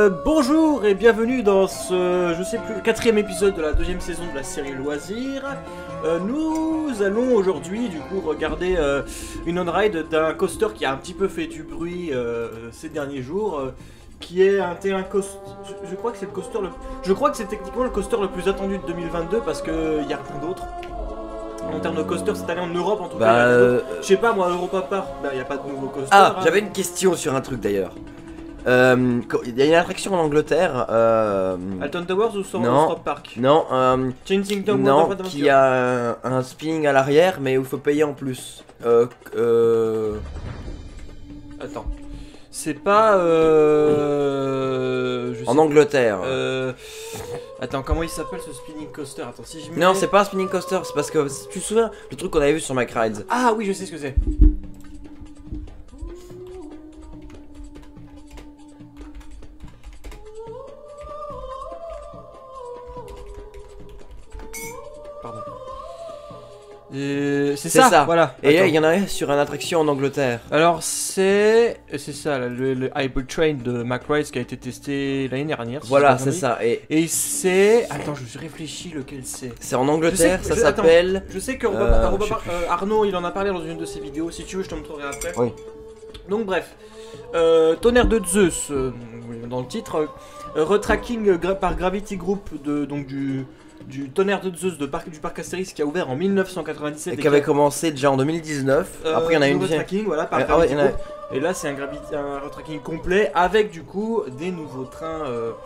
Bonjour et bienvenue dans ce, je sais plus, quatrième épisode de la deuxième saison de la série Loisirs. Nous allons aujourd'hui du coup regarder une on-ride d'un coaster qui a un petit peu fait du bruit ces derniers jours, qui est un coaster. Je crois que c'est le coaster je crois que c'est techniquement le coaster le plus attendu de 2022 parce que il y a rien d'autre. En termes de coaster cette année en Europe en tout cas. Je sais pas moi, Europa Park, il n'y a pas de nouveau coaster. Ah, j'avais une question sur un truc d'ailleurs. Il y a une attraction en Angleterre. Alton Towers ou Stop Park? Non, Changing Kingdom, non, qui a un spinning à l'arrière, mais où il faut payer en plus. Attends, c'est pas en Angleterre. Attends, comment il s'appelle ce spinning coaster? Attends, si je Non, c'est pas un spinning coaster, c'est parce que si tu te souviens le truc qu'on avait vu sur Mac Rides. Ah oui, je sais ce que c'est. Pardon. C'est ça, voilà. Et il y en a un sur une attraction en Angleterre. Alors c'est ça, le Hyper Train de Mack Rides qui a été testé l'année dernière. Si voilà, c'est ça. Et c'est... Attends, je réfléchis lequel c'est. C'est en Angleterre, ça s'appelle... Je sais que Arnaud, il en a parlé dans une de ses vidéos. Si tu veux, je te montrerai après. Oui. Donc bref, Tonnerre de Zeus, dans le titre, retracking par Gravity Group du Tonnerre de Zeus du parc Astérix qui a ouvert en 1997 et qui avait commencé déjà en 2019. Après il y en a une retracking, voilà, par Gravity Group. Et là c'est un retracking complet avec du coup des nouveaux trains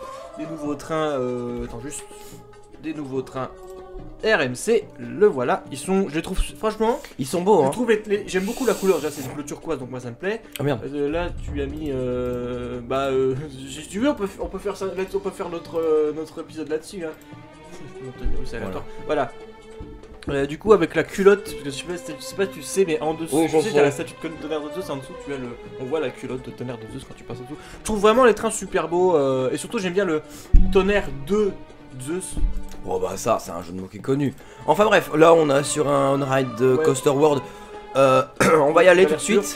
RMC, le voilà, ils sont, je les trouve, franchement, ils sont beaux, hein. J'aime beaucoup la couleur, déjà c'est du bleu turquoise donc moi ça me plaît. Ah merde. Là tu as mis, si tu veux on peut faire ça, on peut faire notre épisode là-dessus, hein. Voilà. Du coup avec la culotte, parce que je sais pas si tu sais, mais en dessous, oui, tu sais t'as la statue de Tonnerre de Zeus, en dessous tu as on voit la culotte de Tonnerre de Zeus quand tu passes en dessous. Je trouve vraiment les trains super beaux, et surtout j'aime bien le Tonnerre de Zeus. Bon bah ça c'est un jeu de mots qui est connu. Enfin bref, là on est sur un on-ride de Coaster World. On va y aller tout de suite.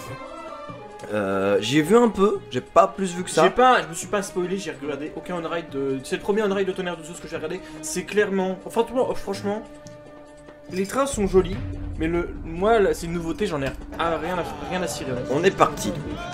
J'ai vu un peu, j'ai pas plus vu que ça. Je me suis pas spoilé, j'ai regardé aucun on-ride de... C'est le premier on-ride de Tonnerre de Zeus que j'ai regardé. C'est clairement... Enfin franchement, les trains sont jolis, mais moi c'est une nouveauté, j'en ai rien à cirer. On est parti.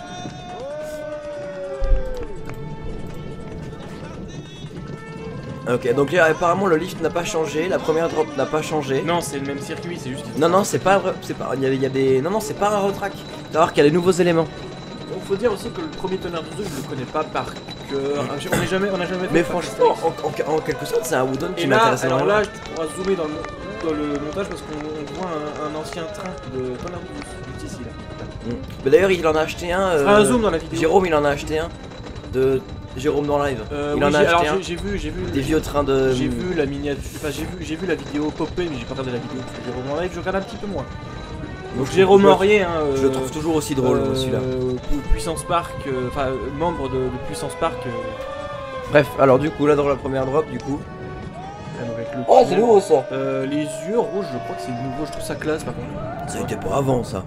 Ok, donc là, apparemment le lift n'a pas changé, la première drop n'a pas changé. Non, c'est le même circuit, c'est juste. Non, c'est pas vrai, il y a des... Non, c'est pas un retrack. Tu vas voir qu'il y a des nouveaux éléments. Donc faut dire aussi que le premier Tonnerre de Zeus, je le connais pas par cœur. On n'a jamais fait. Mais franchement, en quelque sorte, c'est un Wooden qui m'intéresse vraiment. Alors là, tu pourras zoomer dans le montage parce qu'on voit un ancien train de Tonnerre de Zeus, juste ici là. Mais d'ailleurs, il en a acheté un. Un zoom dans la vidéo. Jérôme, il en a acheté un. De Jérôme dans live. Il en a acheté un. J'ai vu des vieux trains de. J'ai vu la miniature. Enfin, j'ai vu la vidéo popper, mais j'ai pas regardé la vidéo de Jérôme en live. Je regarde un petit peu moins. Donc Jérôme Aurier, hein, je le trouve toujours aussi drôle celui-là. Puissance Park, enfin membre de Puissance Park. Bref, alors du coup là dans la première drop du coup. Oh c'est nouveau ça. Les yeux rouges, je crois que c'est nouveau. Je trouve ça classe par contre. Ça était pas avant ça.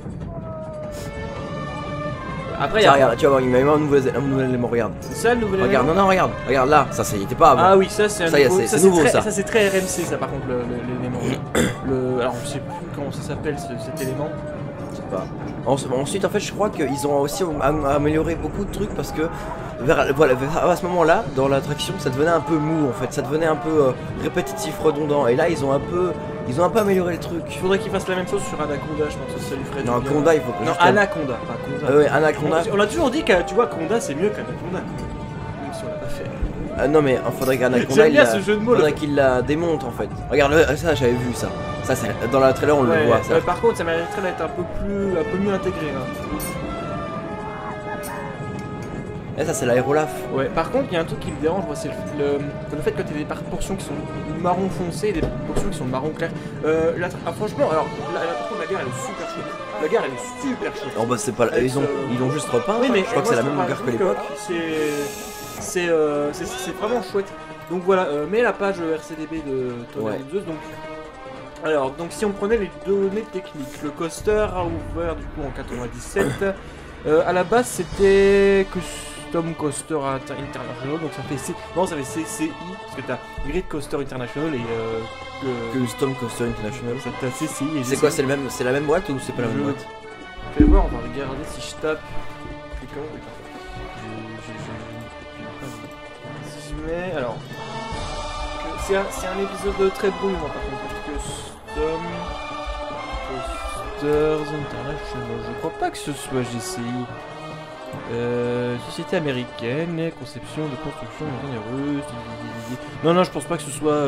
Après ça, regarde, tu vas voir, il m'a mis un nouvel élément, regarde. C'est ça le nouvel élément? Regarde, non, regarde là, ça il était pas avant. Ah oui, ça c'est un nouveau. C'est nouveau ça. Ça c'est très RMC ça par contre l'élément. Alors je sais plus comment ça s'appelle cet élément. Je sais pas. Ensuite en fait je crois qu'ils ont aussi amélioré beaucoup de trucs parce que à ce moment là dans l'attraction ça devenait un peu mou en fait, ça devenait un peu répétitif, redondant et là ils ont un peu amélioré le truc. Il faudrait qu'ils fassent la même chose sur Anaconda, je pense que ça lui ferait du bien. Non, Conda il faut que... Non, Anaconda, pas Conda. Ouais, Anaconda. On a toujours dit que, tu vois, Conda c'est mieux qu'Anaconda. Même si on l'a pas fait. Non mais il faudrait qu'Anaconda qu'il la démonte en fait. Regarde, ça j'avais vu ça. Ça dans la trailer on le voit ça. Par contre ça mériterait d'être un peu mieux intégré là. Et ça c'est l'aérolaf. Ouais, par contre il y a un truc qui me dérange, moi c'est le fait que tu aies des portions qui sont marron foncé et des portions qui sont marron clair. Franchement, alors la gare elle est super chouette. La gare elle est super chouette. Oh bah c'est pas ils ont juste repeint. Oui, mais je crois que c'est la même gare que l'époque. C'est vraiment chouette. Donc voilà, mets la page RCDB de Tonnerre de Zeus. Donc si on prenait les données techniques, le coaster a ouvert du coup en 97. À la base c'était Custom Coaster International, donc ça fait CCI, parce que t'as Great Coaster International et Custom Coaster International. t'as CCI et C'est quoi, c'est la même boîte ou c'est pas la même boîte? Fais voir, on va regarder si je tape. Si je mets. Alors. C'est un épisode très brouillon par contre. Custom Coasters International. Je crois pas que ce soit GCI. Société américaine, conception de construction généreuse. Non, je pense pas que ce soit.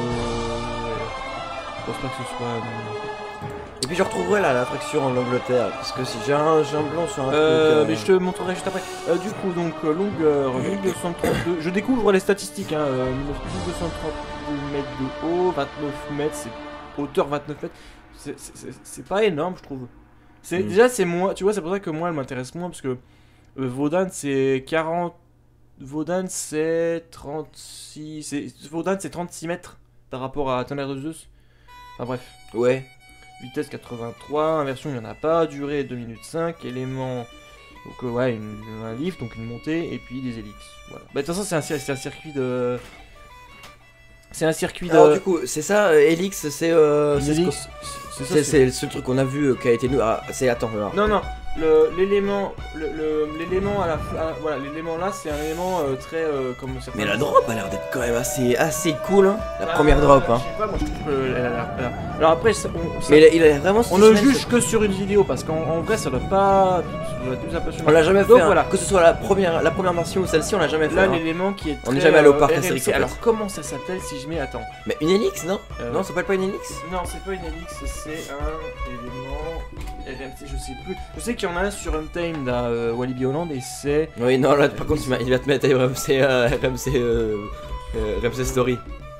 Je pense pas que ce soit. Et puis je retrouverai là l'attraction en Angleterre, parce que si j'ai un blanc sur un truc... Mais je te montrerai juste après. Du coup, donc, longueur 1232. Je découvre les statistiques, hein. 1232 mètres de haut, 29 mètres, c'est hauteur 29 mètres. C'est pas énorme, je trouve. Déjà, c'est moins. Tu vois, c'est pour ça que moi, elle m'intéresse moins, parce que Vaudan, c'est 40. Vaudan, c'est 36. Vaudan, c'est 36 mètres par rapport à Tonnerre de Zeus. Enfin, bref. Ouais. Vitesse 83, inversion il n'y en a pas, durée 2 minutes 5, éléments, donc ouais, un lift, donc une montée, et puis des hélices. Voilà. Bah, de toute façon, c'est un circuit de. C'est un circuit de. Alors, du coup, c'est ça, Helix, c'est. Helix, c'est ce truc qu'on a vu qui a été. Ah, c'est. Attends, alors. Non, l'élément à la voilà, l'élément là c'est un élément très comme ça. Mais la drop a l'air d'être quand même assez cool, hein. La première drop, hein. Je sais pas, moi je trouve que alors après mais il a l'air vraiment. On ne juge que sur une vidéo parce qu'en vrai ça doit pas. On l'a jamais fait. Donc, voilà. Que ce soit la première version ou celle-ci, on l'a jamais fait. Là l'élément qui est. On n'est jamais allé au parc Astérix. Alors comment ça s'appelle si je mets attends. Mais une Helix, non? Non, ça s'appelle pas une Helix? Non, c'est pas une Helix, c'est un élément. RMC, je sais plus. Je sais qu'il y en a un sur Untamed à Walibi Holland et c'est. Oui, non, là par contre, il va te mettre RMC Story.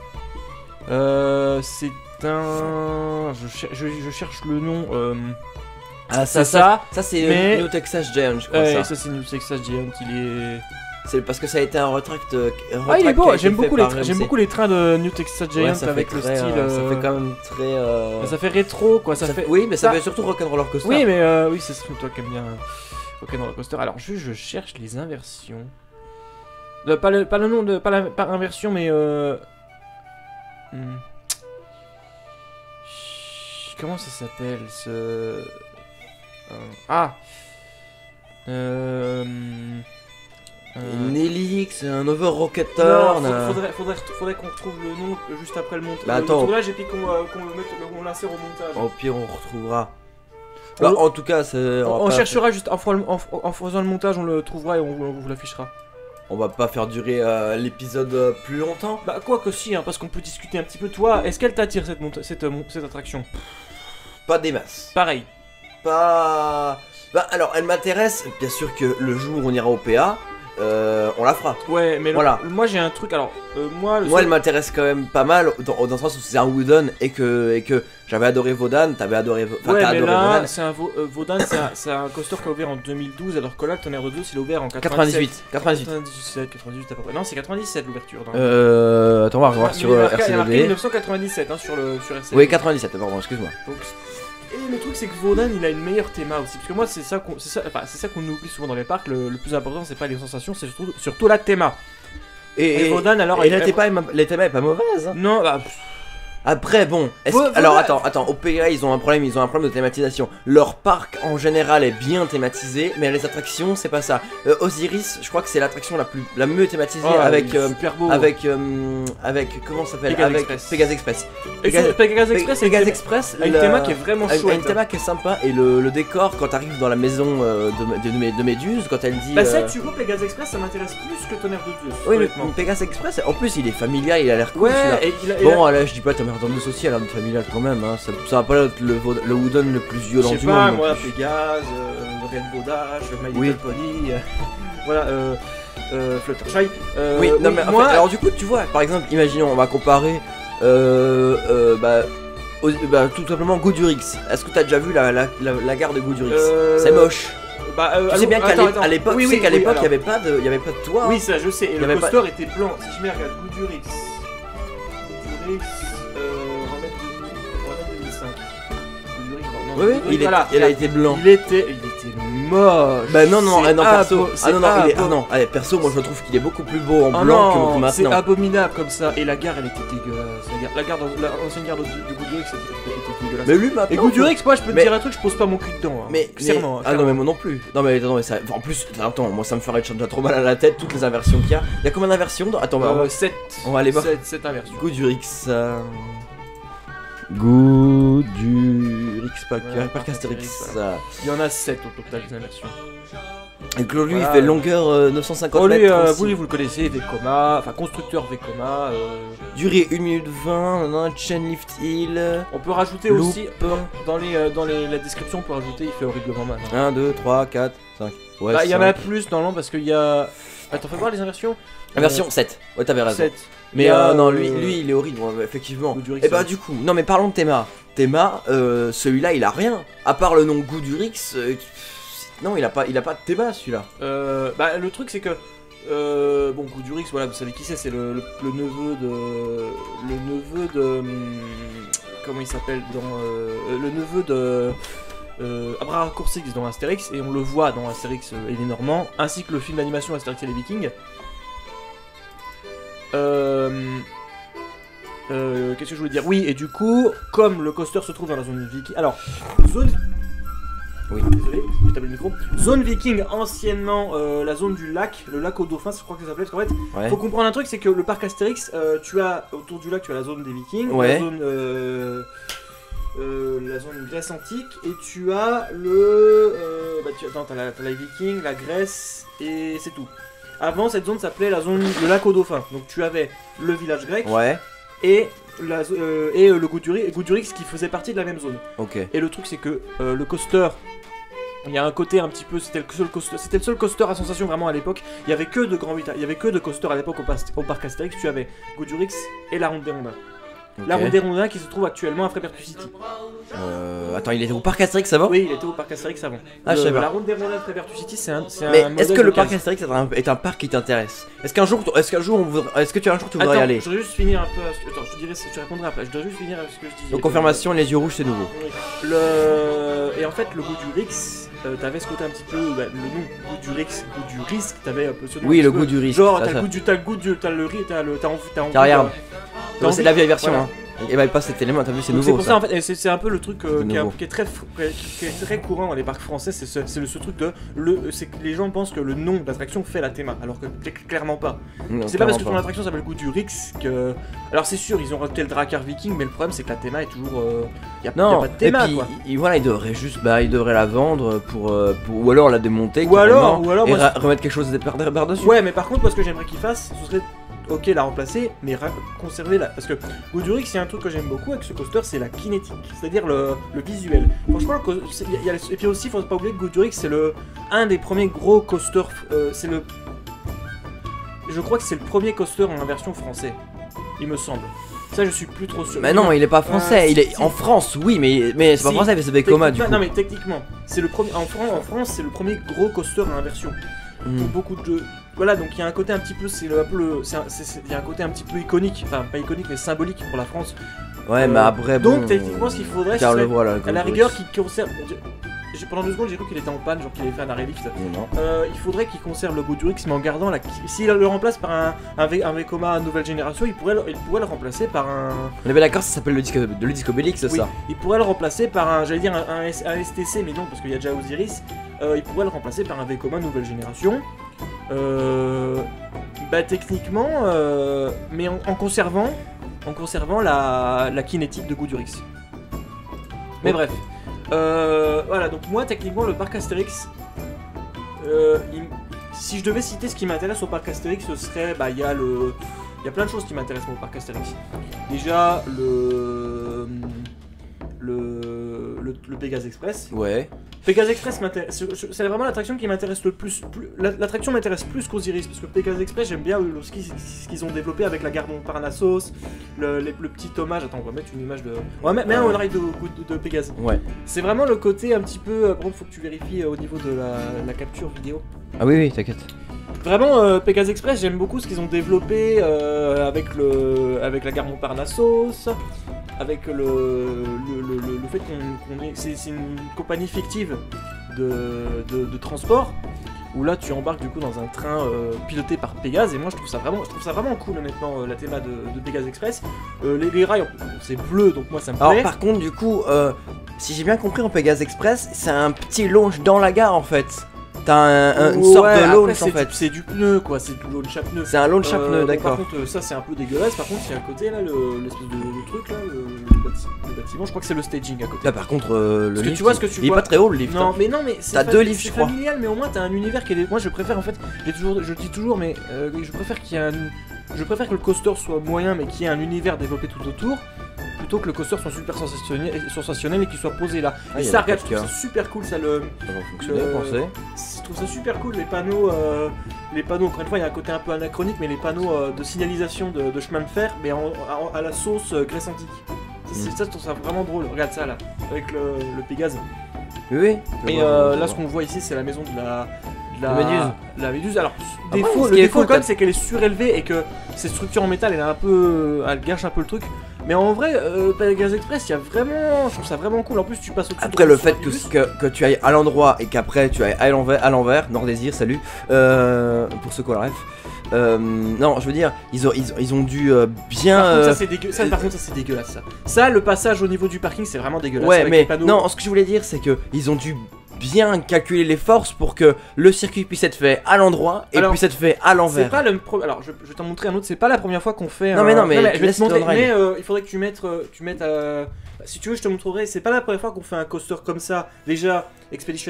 C'est un. Je cherche le nom. Ah, ça c'est mais... New Texas Giant, je crois. Ouais, ça c'est New Texas Giant, il est. C'est parce que ça a été un retract. Ah, il est beau, j'aime beaucoup les trains de New Texas Giant avec le style. Ça fait quand même très. Ça fait rétro quoi, ça fait. Oui, mais ça fait surtout Rock'n'Roller Coaster. Oui, mais oui, c'est toi qui aimes bien Rock'n'Roller Coaster. Alors, je cherche les inversions. Pas le nom de. Pas inversion, mais. Comment ça s'appelle ce. Une Helix, un Over Rocket Turn. Faudrait qu'on retrouve le nom juste après le montage. Bah attends. Le tournage et puis qu'on l'insère au montage. Au pire, on retrouvera. Bah, en tout cas, on cherchera juste en faisant le montage, on le trouvera et on vous l'affichera. On va pas faire durer l'épisode plus longtemps. Bah quoi que si, hein, parce qu'on peut discuter un petit peu. Toi, est-ce qu'elle t'attire cette attraction? Pas des masses. Pareil. Pas. Bah alors, elle m'intéresse. Bien sûr que le jour où on ira au PA, on la fera. Ouais, mais voilà. Moi j'ai un truc. Alors, moi elle m'intéresse quand même pas mal dans le sens où c'est un Wooden et que j'avais adoré Vaudan, t'avais adoré. Enfin, ouais, t'as mais adoré là, Vaudan. c'est un Vaudan, c'est un coaster qui a ouvert en 2012, alors que là, le Tonnerre de Zeus, il a ouvert en 98 à peu près. Non, c'est 97 l'ouverture. Attends, on va revoir sur RCD. Il y a marqué 1997 hein, sur RCD. Oui, 97, pardon, excuse-moi. Et le truc c'est que Vaudan il a une meilleure théma aussi, parce que moi c'est ça qu'on oublie souvent dans les parcs, le plus important c'est pas les sensations, c'est surtout la théma. Et Vaudan alors... Et la théma est pas mauvaise hein. Non, bah... Après bon, alors attends, au PA ils ont un problème de thématisation. Leur parc en général est bien thématisé, mais les attractions c'est pas ça. Osiris, je crois que c'est l'attraction la mieux thématisée avec super beau. avec comment ça s'appelle, avec Pegasus Express. Pegasus Express a une théma qui est vraiment chouette. Une théma qui est sympa et le décor quand t'arrives dans la maison de Méduse, quand elle dit. Bah ça tu vois Pegasus Express ça m'intéresse plus que Tonnerre de Zeus. Oui mais Pegasus Express en plus il est familial, il a l'air cool. Ouais, bon là je dis pas dans le social, hein, familial quand même, hein. Ça va pas être le Wooden le plus violent du monde. Je sais pas, moi, Pégase, le Rainbow Dash, My Little Pony, voilà, Fluttershy. Oui, non mais moi... en fait, alors du coup, tu vois, par exemple, imaginons, on va comparer, tout simplement Goudurix. Est-ce que t'as déjà vu la gare de Goudurix? C'est moche. Tu sais bien qu'à l'époque, il y avait pas de toit. Oui, ça je sais, et le coaster était blanc. Si je mets regarde Goudurix, oui, il a été blanc. Il était moche. Bah non, non, C'est non, perso. c'est Ah non, non, abo- non, allez, perso, moi je trouve qu'il est beaucoup plus beau en Ah blanc non, que c'est maintenant. abominable comme ça. Et la gare, elle était dégueulasse. L'ancienne gare de Goudurix, était dégueulasse. Mais lui maintenant. Et Goudurix, moi je peux te Mais- dire un truc, je pose pas mon cul dedans. Hein. Mais, Clairement, ah non mais moi non plus. Non mais ça. En plus, attends, moi ça me ferait déjà trop mal à la tête toutes les inversions qu'il y a. Il y a combien d'inversions Attends, bah, 7. on va aller voir. 7 inversions. Goudurix. Goudurix, Voilà, Parc Astérix. Il y en a 7 au total des inversions. Et que lui Voilà. il fait longueur 950 Oh, lui, mètres. vous le connaissez, Vekoma, enfin constructeur Vekoma. Durée 1 minute 20, non, chain lift hill. On peut rajouter Loop. aussi, dans la description, on peut rajouter, il fait horriblement mal. 1, 2, 3, 4, 5. Ouais, Bah, il y en a 5. plus dans l'an parce qu'il y a. Attends, fais voir les inversions. Version 7. Ouais, t'avais raison. 7. Mais Il y a, non, lui il est horrible, ouais, effectivement. Goudurix, Et bah ouais. du coup, non mais parlons de Théma. Théma, celui-là il a rien. À part le nom Goudurix, non il a pas de Théma celui-là. Bah, le truc c'est que. Bon, Goudurix, voilà, vous savez qui c'est le neveu de. Le neveu de. Comment il s'appelle dans. Le neveu de. Abraham Coursix dans Astérix, et on le voit dans Astérix et les Normands, ainsi que le film d'animation Astérix et les Vikings. Qu'est-ce que je voulais dire? Oui, et du coup, comme le coaster se trouve dans la zone viking. Alors, zone. Oui. Désolé, j'ai tapé le micro. Zone viking, anciennement la zone du lac, le lac aux dauphins, je crois que ça s'appelait. Parce qu'en fait, Ouais. faut comprendre un truc, c'est que le parc Astérix, tu as autour du lac, tu as la zone des vikings, Ouais. la zone Grèce antique, et tu as le. T'as la Viking, la Grèce, et c'est tout. Avant, cette zone s'appelait la zone le lac aux dauphins. Donc tu avais le village grec Ouais, et le Goudurix qui faisait partie de la même zone. ok. Et le truc, c'est que le coaster. Il y a un côté un petit peu, c'était le seul coaster à sensation vraiment à l'époque. Il y avait que de il y avait que de coasters à l'époque au parc Astérix. Tu avais Goudurix et la Ronde des Rondins. Ok. La Ronde des Rondins qui se trouve actuellement à Frépertus City. Attends, il était au parc Astérix avant? Oui, il était au parc Astérix avant. Ah, je sais pas. La Ronde des Rondins de Frépertus City, c'est un Mais est-ce modèle que le de parc case. Astérix est un parc qui t'intéresse? Est-ce qu'un jour, est-ce que tu as un jour tu voudrais y Attends, aller? je voudrais juste finir un peu. Attends, je te répondrai après. Je dois juste finir ce que je disais. Donc confirmation, les yeux rouges c'est nouveau. Oui. Et en fait, le Goudurix, t'avais ce côté un petit peu, le nom Goudurix, risque, t'avais un peu ce nom. Oui, un le petit goût peu. du risque. Genre, ça, t'as ça. le goût du, t'as le riz, t'as envie. Tiens, regarde. t'as C'est la envie- vieille version, voilà. hein. Et bah, pas cet élément, t'as vu, c'est Donc nouveau. c'est pour ça en fait, et c'est un peu le truc nouveau. qui est très courant dans les parcs français, c'est ce truc de c'est que les gens pensent que le nom d'attraction fait la théma, alors que clairement pas. Non, C'est pas parce que ton clairement attraction s'appelle Goudurix que. Alors c'est sûr, ils ont rajouté le Drakkar Viking, mais le problème c'est que la théma est toujours. Y a Non, pas de théma et puis, quoi. voilà, il devrait juste, il devrait la vendre pour ou alors la démonter Ou alors, carrément, et moi, remettre quelque chose par-dessus. Ouais, mais par contre, moi ce que j'aimerais qu'il fasse, ce serait. Ok, la remplacer, mais conserver la. Parce que Goudurix, il y a un truc que j'aime beaucoup avec ce coaster, c'est la kinétique, c'est-à-dire le visuel. Franchement, et puis aussi, faut pas oublier que Goudurix, c'est un des premiers gros coasters. Je crois que c'est le premier coaster en version français, il me semble. Ça, je suis plus trop sûr. Mais non, il est pas français, il est si. en France, oui, mais c'est pas Si. français, mais c'est Vekoma du coup. Non, mais techniquement, c'est le premier. En France, c'est le premier gros coaster en inversion. Pour Hmm. beaucoup de jeux. Voilà, donc il y a un côté un petit peu, il y a un côté un petit peu iconique, enfin pas iconique mais symbolique pour la France. Ouais, mais après, bon. Donc techniquement, ce qu'il faudrait, Car c'est le voilà. à la rigueur qu'il conserve. Pendant 2 secondes, j'ai cru qu'il était en panne, genre qu'il avait fait un arrêt lift. Non. Il faudrait qu'il conserve le Goudurix, mais en gardant la. S'il le remplace par un Vekoma nouvelle génération, il pourrait le remplacer par un. On est bien d'accord, ça s'appelle le disco Bélix, c'est Oui, ça. il pourrait le remplacer par un, j'allais dire un STC, mais non, parce qu'il y a déjà Osiris. Il pourrait le remplacer par un Vekoma nouvelle génération. Techniquement, mais en conservant la kinétique de Goudurix. Mais bref. Voilà, donc moi, techniquement, le parc Astérix, si je devais citer ce qui m'intéresse au parc Astérix, ce serait, il y a plein de choses qui m'intéressent au parc Astérix. Déjà, le Pégase Express. Ouais. Pégase Express m'intéresse, c'est vraiment l'attraction qui m'intéresse le plus. L'attraction m'intéresse plus qu'Osiris, parce que Pégase Express, j'aime bien ce qu'ils ont développé avec la gare Montparnassos, le petit hommage. Attends, on va mettre une image de. On va mettre un ride de Pégase. Ouais. C'est vraiment le côté un petit peu. Par contre, faut que tu vérifies au niveau de la capture vidéo. Ah oui, t'inquiète. Vraiment, Pégase Express, j'aime beaucoup ce qu'ils ont développé avec la gare Montparnassos, avec le fait qu'on est. C'est une compagnie fictive de transport. Où là tu embarques du coup dans un train piloté par Pégase et moi je trouve ça vraiment cool honnêtement la théma de Pégase Express. Les rails c'est bleu donc moi ça me plaît. Alors par contre du coup si j'ai bien compris en Pégase Express c'est un petit launch dans la gare en fait. T'as une sorte de launch en fait. C'est du pneu quoi, c'est du launch à pneu. C'est un launch à pneu, d'accord. Par contre ça c'est un peu dégueulasse, par contre il y a un côté là, l'espèce de truc là, le bâtiment, je crois que c'est le staging à côté. Là par contre le Parce que lift, tu vois ce que tu il est vois. pas très haut le lift. Non hein. mais c'est T'as 2 lifts je crois. familial mais au moins t'as un univers qui est... Moi je préfère en fait, je le dis toujours mais je préfère qu'il y ait je préfère que le coaster soit moyen mais qu'il y ait un univers développé tout autour. Plutôt que le coaster soit super sensationnel et qu'il soit posé là. Ah, et ça, regarde, je trouve ça super cool, ça le. Ça va fonctionner, pensez. Je trouve ça super cool, les panneaux, encore une fois, il y a un côté un peu anachronique, mais les panneaux de signalisation de chemin de fer, mais à la sauce Grèce antique. Ça, je trouve ça vraiment drôle. Regarde ça là, avec le Pégase. Oui. Et là, ce qu'on voit ici, c'est la maison de la Méduse. La Méduse. Alors, le le défaut quand même, c'est qu'elle est surélevée et que cette structure en métal, elle gâche un peu le truc. Mais en vrai, Pégase Express, il y a vraiment, je trouve ça vraiment cool. En plus, tu passes au-dessus. Après le fait que tu ailles à l'endroit et qu'après tu ailles à l'envers, Nord Désir, salut. Pour ceux qui ont la ref. Non, je veux dire, ils ont dû bien. Par contre, par contre, ça c'est dégueulasse. Ça, le passage au niveau du parking, c'est vraiment dégueulasse. Ouais, mais non, ce que je voulais dire, c'est que ils ont dû bien calculer les forces pour que le circuit puisse être fait à l'endroit et puisse être fait à l'envers. C'est pas alors je vais t'en montrer un autre, c'est pas la première fois qu'on fait. Non mais je vais te montrer, mais il faudrait que tu mettes si tu veux je te montrerai, c'est pas la première fois qu'on fait un coaster comme ça. Déjà Expedition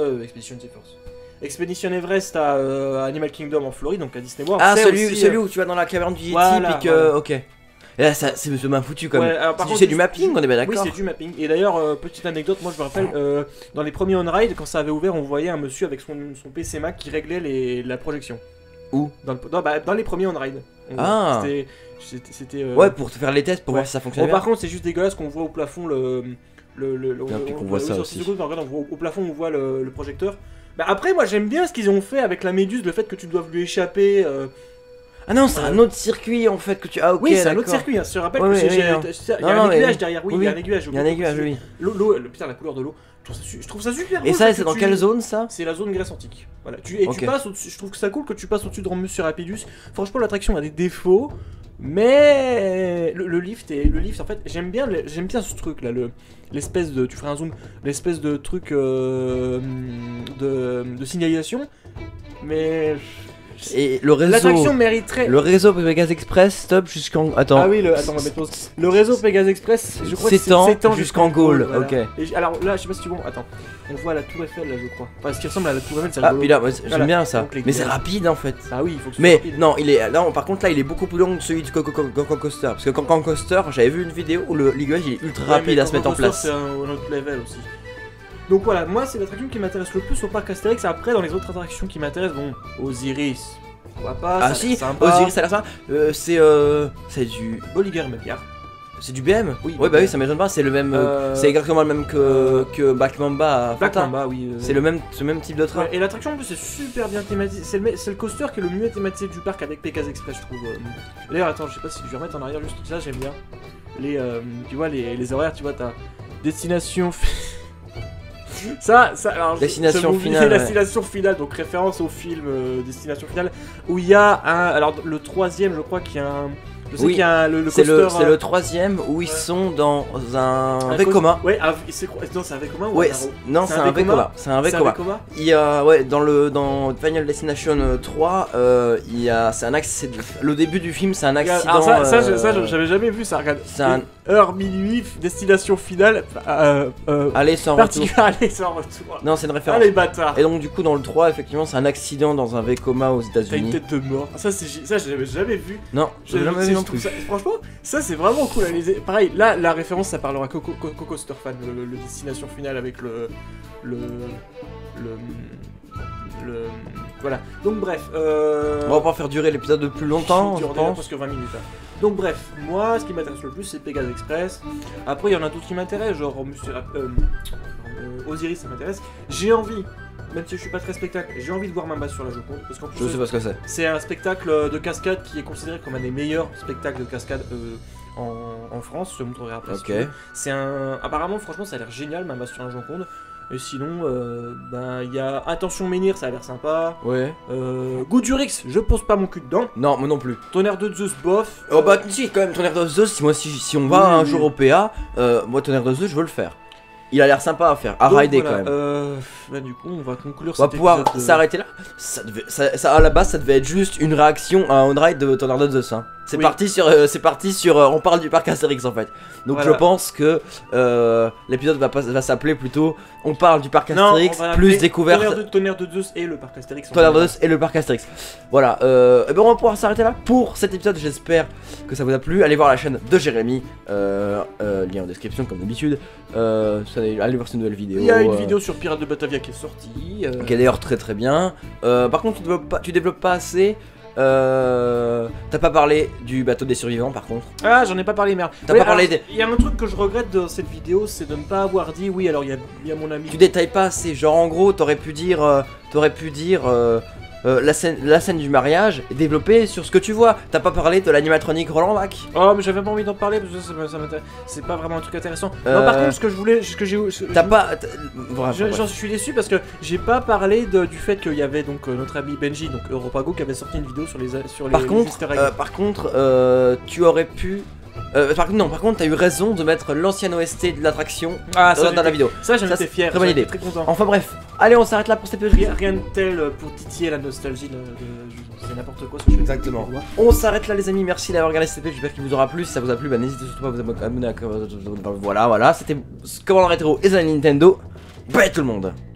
Everest à Animal Kingdom en Floride, donc à Disney World. Ah celui où tu vas dans la caverne du Yeti et que ok. Et là, c'est bien foutu quand même. Ouais, c'est du mapping, on est bien d'accord. Oui, c'est du mapping. Et d'ailleurs, petite anecdote, moi je me rappelle, dans les premiers on-ride, quand ça avait ouvert, on voyait un monsieur avec son PC Mac qui réglait la projection. Où dans les premiers on-ride. Ah C'était. Ouais, pour te faire les tests, pour voir si ça fonctionne bien. Par contre, c'est juste dégueulasse qu'on voit au plafond on voit ça aussi. Au plafond, on voit le projecteur. Bah après, moi j'aime bien ce qu'ils ont fait avec la Méduse, le fait que tu doives lui échapper. Ah non, c'est un autre circuit en fait que tu. Ah ok. Oui, c'est un autre circuit, hein, je te rappelle que il y a un aiguillage derrière, oui, il y a un aiguillage. Il y a un aiguillage, oui. L'eau, putain, la couleur de l'eau, je trouve ça super. Et ça, c'est dans quelle zone ça? C'est la zone Grèce antique. Voilà. Tu passes au-dessus, je trouve que ça cool que tu passes au-dessus de Monsieur Rapidus. Franchement, l'attraction a des défauts, mais le lift en fait, j'aime bien ce truc là, l'espèce de, tu feras un zoom, l'espèce de truc de signalisation, mais. Et le réseau. L'attraction mériterait. Le réseau Pégase Express stop jusqu'en. Attends. Ah oui, attends, on va mettre pause. Le réseau Pégase Express, je crois que s'étend jusqu'en Gaule. Voilà. Ok. Et alors là, je sais pas si tu vois. Attends, on voit la Tour Eiffel là, je crois. Enfin, ce qui ressemble à la Tour Eiffel, c'est Ah, puis là, j'aime bien ça. Mais c'est rapide en fait. Ah oui, il faut que ce soit rapide. Non, par contre, là, il est beaucoup plus long que celui du Coco Coaster. Parce que Coco Coaster, j'avais vu une vidéo où l'aiguillage il est ultra rapide à se mettre en place. C'est un autre level aussi. Donc voilà, moi, c'est l'attraction qui m'intéresse le plus au parc Astérix. Après, dans les autres attractions qui m'intéressent, bon, Osiris. Pas, ah si, Osiris à la fin, c'est du Bolliger Mediar. C'est du BM. Oui. Ouais bah oui, ça m'étonne pas, c'est le même, c'est exactement le même que Black Mamba. Black Mamba, oui. C'est ce même type de train. Ouais, et l'attraction en plus c'est super bien thématisé. C'est le coaster qui est le mieux thématisé du parc avec Pégase Express, je trouve. D'ailleurs, attends, je sais pas si je vais remettre en arrière juste ça, j'aime bien. Tu vois les horaires, tu vois, t'as destination. Alors, Destination Finale. Destination Finale, donc référence au film Destination Finale, où il y a alors le troisième, je crois qu'il y a un. Je sais qu'il y a le coaster. C'est le troisième où ils sont dans un Vekoma. Ouais, non, c'est un Vekoma ou ouais, non, c'est un Vekoma. C'est un Vekoma. Il y a, ouais, dans Final Destination 3, il y a, c'est un accident. Le début du film, c'est un accident. Alors ça, j'avais jamais vu ça. Regarde. C'est un heure minuit, destination finale. Aller sans retour. Aller sans retour. Non, c'est une référence. Allez, bâtard. Et donc du coup dans le 3, effectivement, c'est un accident dans un Vekoma aux États-Unis. T'as une tête de mort. Ça, je l'avais jamais vu. Non, j'ai jamais vu non plus. Franchement, ça c'est vraiment cool. Pareil, là, la référence, ça parlera Coco Coaster Fan, le destination finale avec voilà. Donc bref. On va pas faire durer l'épisode de plus longtemps, je pense. Parce que 20 minutes. Hein. Donc bref, moi, ce qui m'intéresse le plus, c'est Pégase Express. Après, il y en a d'autres qui m'intéressent, genre Osiris, ça m'intéresse. J'ai envie. Même si je suis pas très spectacle, j'ai envie de voir Mamba sur la Joconde parce qu'en plus je sais pas ce que c'est. C'est un spectacle de cascade qui est considéré comme un des meilleurs spectacles de cascade en France, je te montrerai après. Ok. C'est apparemment, franchement, ça a l'air génial, Mamba sur la Joconde. Et sinon, ben il y a Attention Menhir, ça a l'air sympa. Ouais. Goudurix, je pose pas mon cul dedans. Non, moi non plus. Tonnerre de Zeus, bof. Oh bah si, quand même, Tonnerre de Zeus, si on va un jour au PA, moi Tonnerre de Zeus, je veux le faire. Il a l'air sympa à faire, à Donc, rider voilà, quand même. Bah du coup, on va conclure On va cet pouvoir épisode, s'arrêter là. Ça, à la base, ça devait être juste une réaction à un on-ride de Tonnerre de Zeus. Hein. C'est Oui. parti sur, on parle du parc Astérix en fait. Donc Voilà. je pense que l'épisode va s'appeler plutôt, on parle du parc Non, Astérix on va plus l'appeler découverte. Tonnerre de Zeus et le parc Astérix. Tonnerre de Zeus et le parc Astérix. Voilà, et ben on va pouvoir s'arrêter là pour cet épisode. J'espère que ça vous a plu. Allez voir la chaîne de Jérémy, lien en description comme d'habitude. Allez voir cette nouvelle vidéo. Il y a une vidéo sur Pirates de Batavia qui est sortie. Qui est d'ailleurs très bien. Par contre, tu développes pas assez. T'as pas parlé du bateau des survivants par contre. Ah, j'en ai pas parlé, merde. T'as pas parlé des... Il y a un truc que je regrette dans cette vidéo, c'est de ne pas avoir dit oui. Alors il y a mon ami. Tu détailles pas assez. Genre en gros, t'aurais pu dire la scène du mariage et développer sur ce que tu vois. T'as pas parlé de l'animatronique Roland Mac. Oh, mais j'avais pas envie d'en parler parce que ça m'intéresse. C'est pas vraiment un truc intéressant. Non, par contre, ce que je voulais, ce que j'ai, T'as pas... Bref, j'en suis déçu parce que j'ai pas parlé du fait qu'il y avait donc notre ami Benji, donc Europago, qui avait sorti une vidéo sur les Par les contre, easter eggs. tu aurais pu... par contre, t'as eu raison de mettre l'ancienne OST de l'attraction dans la vidéo. Ça, j'en Ça, étais c'est fier. très bonne j'en étais idée. Très content. Enfin bref, allez, on s'arrête là pour cet épisode. Rien de tel pour titiller la nostalgie c'est n'importe quoi ce que je fais. Exactement. On s'arrête là les amis, merci d'avoir regardé cet épisode, j'espère qu'il vous aura plu. Si ça vous a plu, bah, n'hésitez surtout pas à vous abonner à... Voilà, c'était Command Rétro et la Nintendo. Bye tout le monde.